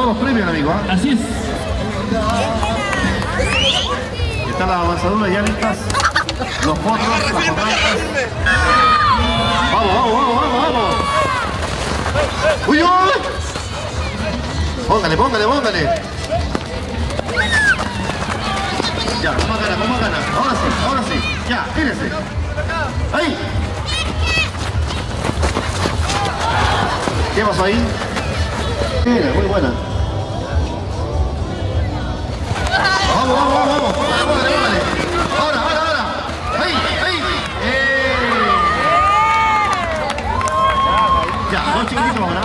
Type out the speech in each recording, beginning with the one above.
todos los premios, amigo. Así es. Están las avanzaduras ya listas. Los potros, las potranzas. Vamos, vamos, vamos, vamos, vamos. ¡Uy, uy! Póngale, póngale, póngale. Ya, con más ganas, con más ganas. Ahora sí. Ya, tírese. ¡Ahí! ¿Qué pasó ahí? Mira, muy buena. Vamos, vamos, vamos, vamos. Póngale, póngale, póngale. Ahora. Ahí. Ya, dos chiquititos ahora.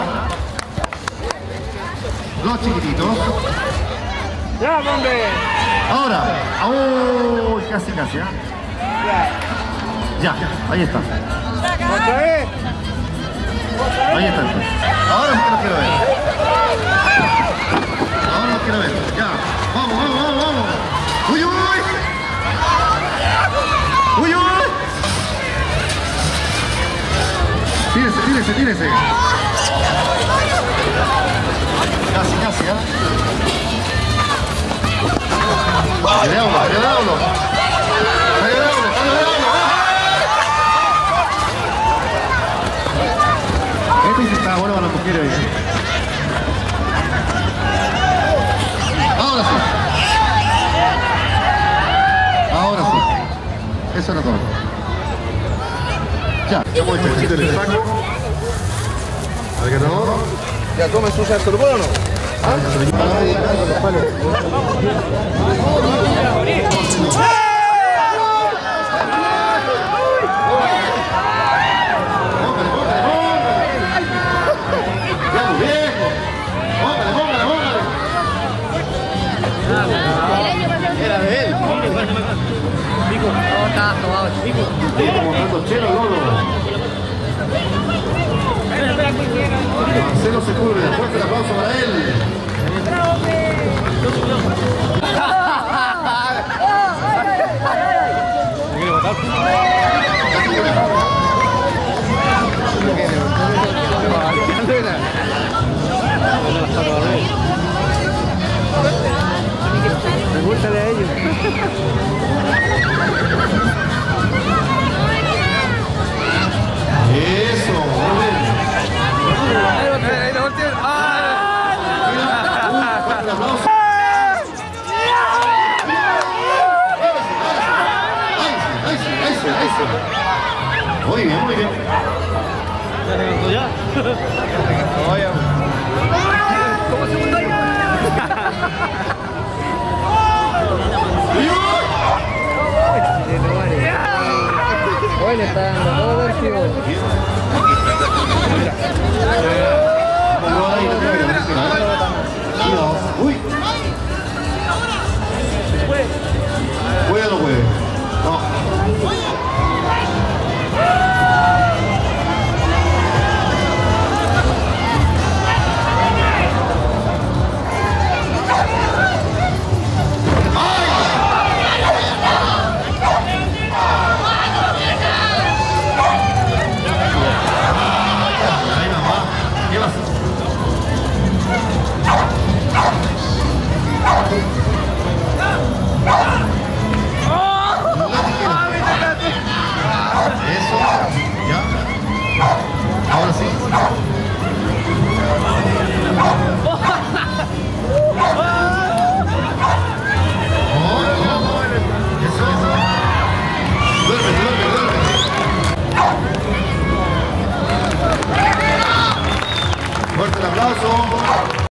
Dos chiquititos. Ya, hombre. Ahora. ¡Oh! Casi, ¿eh? Ya, ahí está. ¿Otra vez? Ahí está. Ahora sí que los quiero ver. Ahora los quiero ver. Ya. Vamos, vamos, vamos, vamos. ¡Uy, uy! ¡Uy, uy! Tírese, tírese, tírese. Casi, casi, ¿eh? Ayudámoslo, ayudámoslo. Ayudámoslo, ayudámoslo. Este sí está bueno para las mujeres hoy. Ahora sí. Ahora sí. Eso era todo. Ya. Hemos hecho el saco. Al ganador. Ya comes su sartén, ¿o no? Era de él. Está mostrando Chelo Lolo. Marcelo Sepúlveda, fuerte el aplauso para él. Pregúntale a ellos. Eso, muy bien. Fuerte aplauso. Ahí sí. Muy bien, muy bien. ¿Ya?